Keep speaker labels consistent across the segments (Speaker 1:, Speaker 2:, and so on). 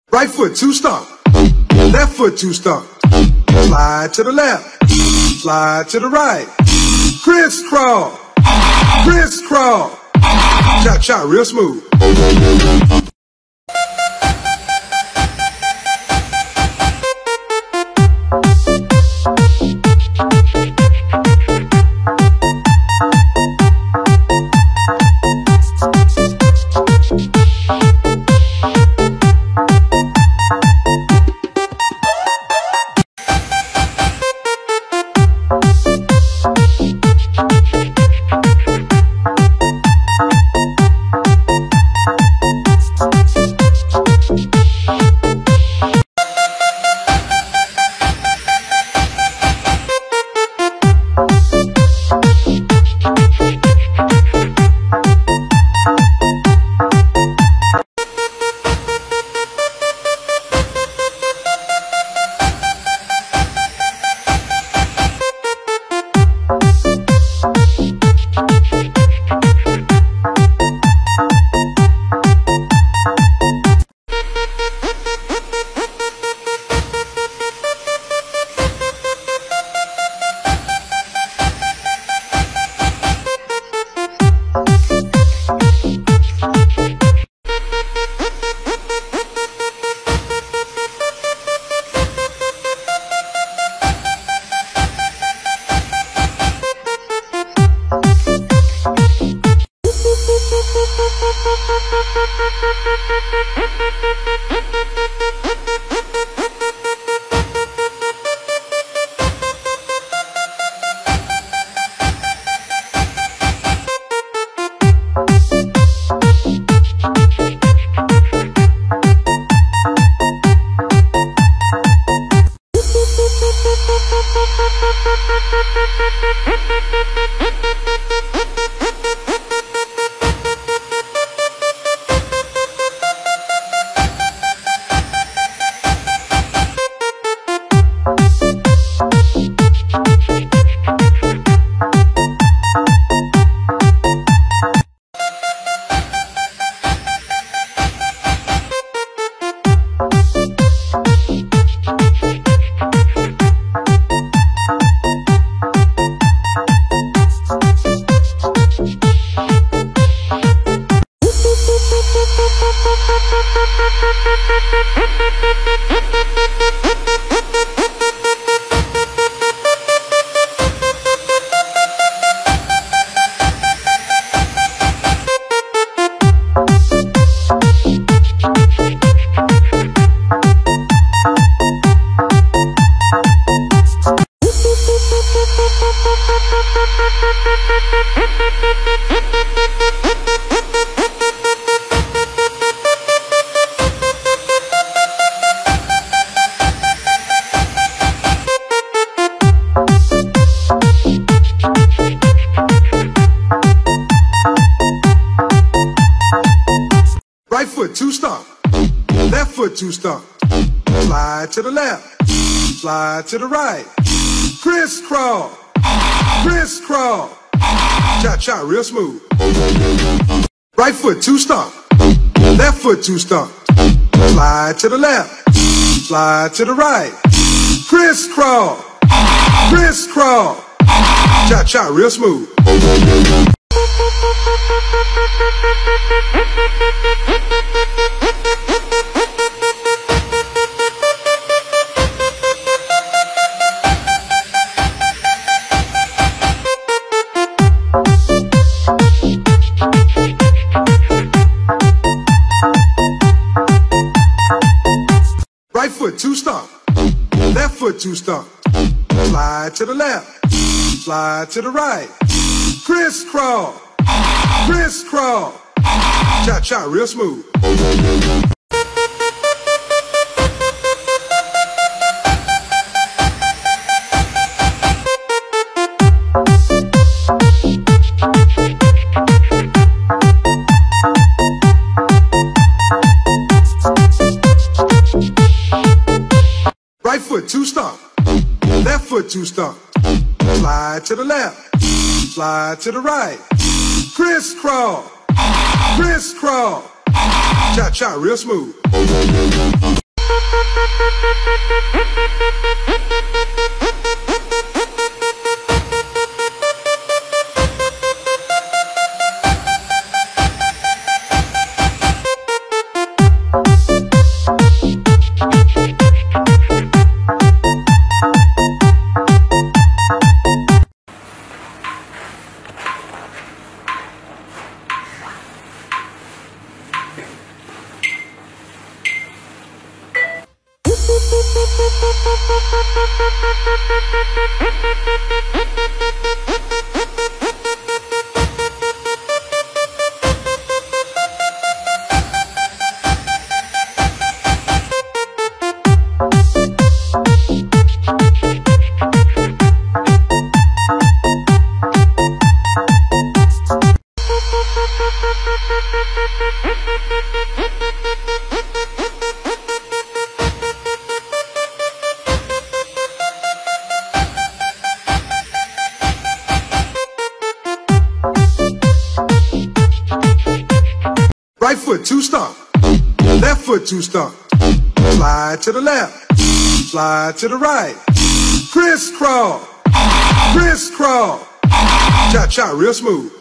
Speaker 1: Right foot, two stomp. Left foot, two stomp. Slide to the left. Slide to the right. Crisscross. Crisscross. Cha-cha, real smooth. Right foot, two stomp. Left foot, two stomp. Slide to the left. Slide to the right. Crisscross. Crisscross. Cha-cha, real smooth. Right foot, two stomp. Left foot, two stomp. Slide to the left. Slide to the right. Crisscross. Crisscross. Cha-cha, real smooth. Right foot, two stomp. Left foot, two stomp. Slide to the left. Slide to the right. Crisscross. Crisscross. Cha-cha, real smooth. Right foot, two stomp. Left foot, two stomp. Slide to the left. Slide to the right. Crisscross. Crisscross. Cha-cha, real smooth. Right foot, two stomp. Left foot, two stomp. Slide to the left. Slide to the right. Crisscross. Crisscross. Cha-cha, real smooth.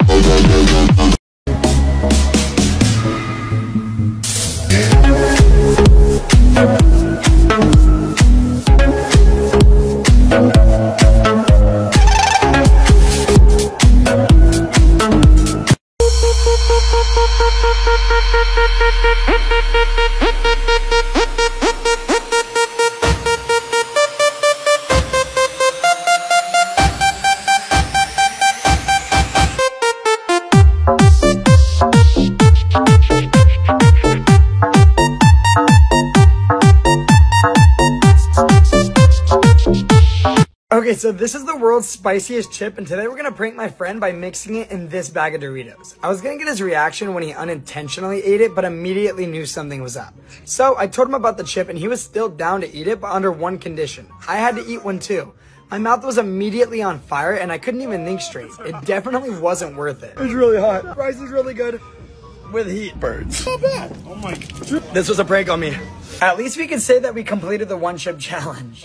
Speaker 2: Okay, so this is the world's spiciest chip, and today we're gonna prank my friend by mixing it in this bag of Doritos. I was gonna get his reaction when he unintentionally ate it, but immediately knew something was up. So I told him about the chip, and he was still down to eat it, but under one condition. I had to eat one too. My mouth was immediately on fire, and I couldn't even think straight. It definitely wasn't worth it. It's really hot. Rice is really good. With heat. Birds. Not bad. Oh my God. This was a prank on me. At least we can say that we completed the one chip challenge.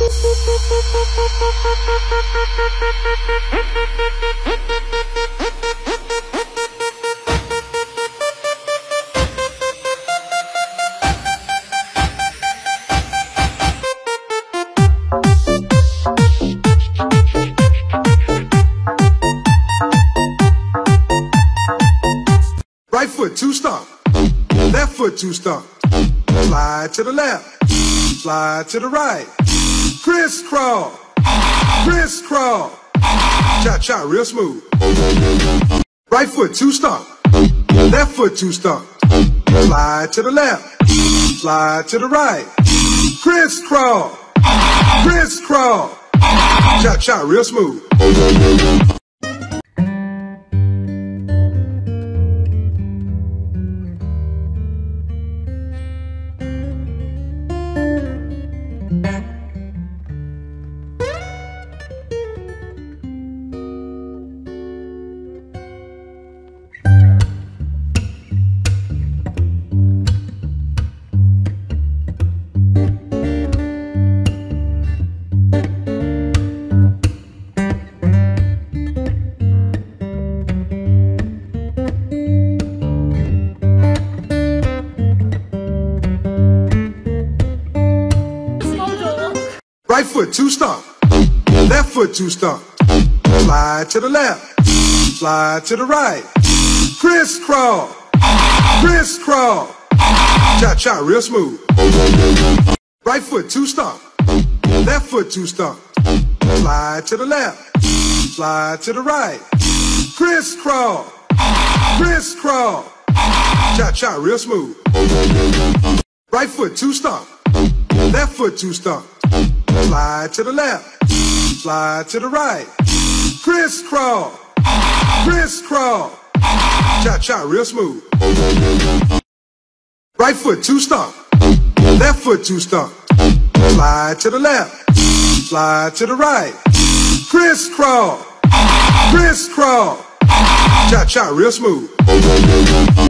Speaker 1: Right foot, two stomp. Left foot, two stomp. Slide to the left. Slide to the right. Crisscross. Crisscross. Cha-cha, real smooth. Right foot, two stomp. Left foot, two stomp. Slide to the left. Slide to the right. Crisscross. Crisscross. Cha-cha, real smooth. Right foot, two stomp. Left foot, two stomp. Slide to the left. Slide to the right. Crisscross. Crisscross. Cha-cha, real smooth. Right foot, two stomp. Left foot, two stomp. Slide to the left. Slide to the right. Crisscross. Crisscross. Cha-cha, real smooth. Right foot, two stomp. Left foot, two stomp. Slide to the left. Slide to the right. Crisscross. Crisscross. Cha-cha, real smooth. Right foot, two stomp. Left foot, two stomp. Slide to the left. Slide to the right. Crisscross. Crisscross. Cha-cha, real smooth.